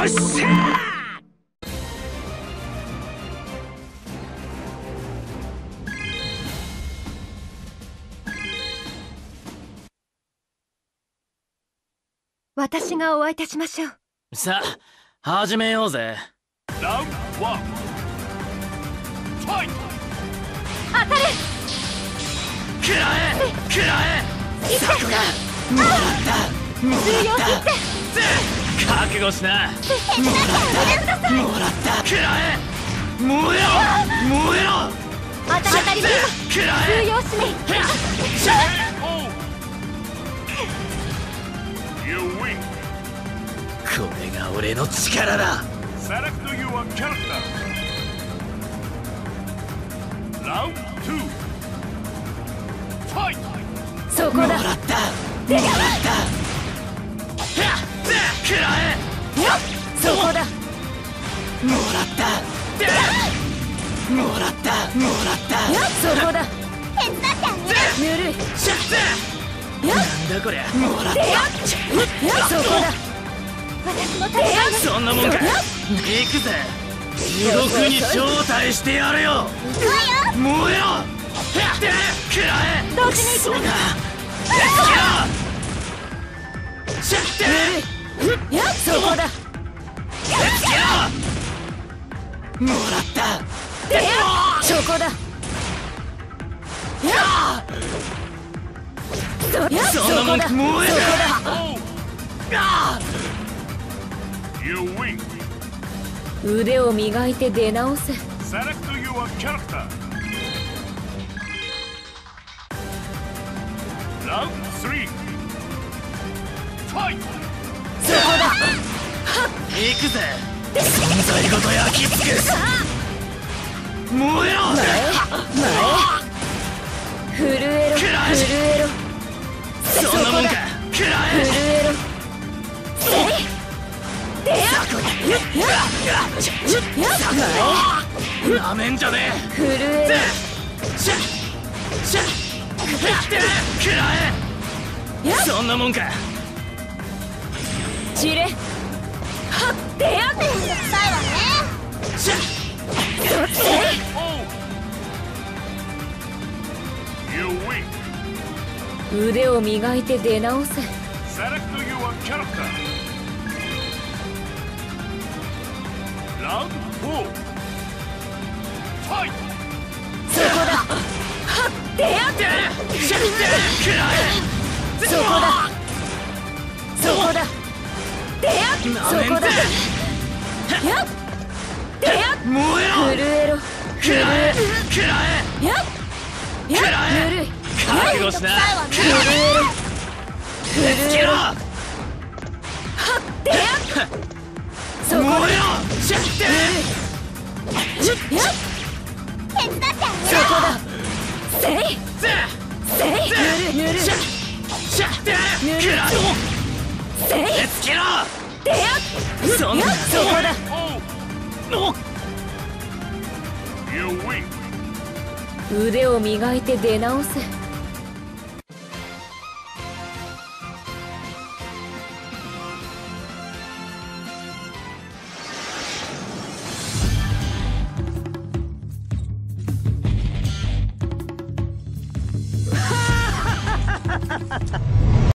っしゃ私がお会いいたしましょう。 さあ始めようぜ。 ラウンド1ファイト。 当たれ。 食らえ食らえ。 さくらもらったもらった覚悟しな。もらった食らえ燃えろ燃えろ。 当たり食らえ通用しめ。 これが俺の力だ。 Select your character. Round 2 Fight. そこだ。 もらったもらった食らえ。 そこだ。 もらったもらったもらったそこだ。 手伝ってあげる。 ぬるい。 シャッなんだこりゃ。もらったそこだ。 私も手伝う。 そんなもんか。行くぜ。地獄に招待してやるよ。 行くわよ。 燃えろ食らえ。 同時に行きます。 そうだシャッそこだ。 もらったそこだ。 そんなもん燃え Oh. You win. 腕を磨いて出直せ。 Select your character. Round 3 Fight. そこだ。 行くぜ。存在ごと焼き尽くす。燃えろ震えろ震えろ。 そんなもんか。食らえ震えろ。 なめんじゃね震えろ。 シャッシャッ食らえ。そんなもんか。 散れ。はってやっ。 めんどくさいわね。 シャッ Oh. You win. 腕を磨いて出直せ。 Select your character. Round 4 Fight. そこだ。はってやっ。 シャッ食らえ。 そこだ。そこだ。そこだ。やっ。 燃えろ震えろ。 食らえ食らえ。 やっ。 食らえぬるい。 覚悟しな。 震えろ。 つけろそこだ。 燃えろシャッやっ。 手伝ってあそこだ。せいせい。ぬるい。 シャッシャッ食らせい。 えつけろ。そんなそこだ。 Oh. You win. 腕を磨いて出直せ。